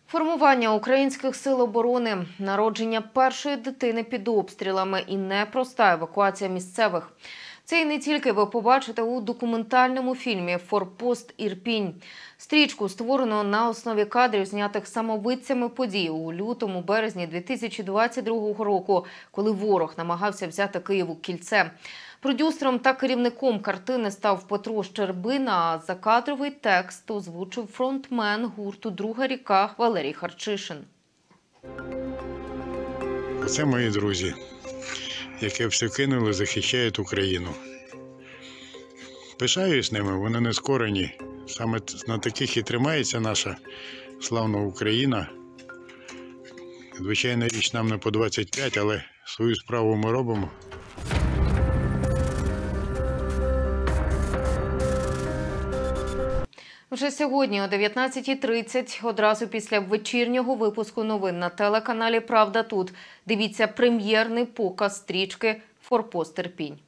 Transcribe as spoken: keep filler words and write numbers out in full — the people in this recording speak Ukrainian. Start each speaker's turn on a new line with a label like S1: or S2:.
S1: Формування українських сил оборони, народження першої дитини під обстрілами і непроста евакуація місцевих. Це і не тільки ви побачите у документальному фільмі «Форпост Ірпінь». Стрічку створено на основі кадрів, знятих самовидцями подій у лютому-березні дві тисячі двадцять другого року, коли ворог намагався взяти Київ у кільце. Продюсером та керівником картини став Петро Щербина, а закадровий текст озвучив фронтмен гурту «Друга ріка» Валерій Харчишин.
S2: Це мої друзі, які все кинули, захищають Україну. Пишаюсь ними, вони не скорені. Саме на таких і тримається наша славна Україна. Звичайна річ, нам не по двадцять п'ять, але свою справу ми робимо.
S1: Вже сьогодні о дев'ятнадцятій тридцять, одразу після вечірнього випуску новин на телеканалі «Правда тут», дивіться прем'єрний показ стрічки «Форпост Ірпінь».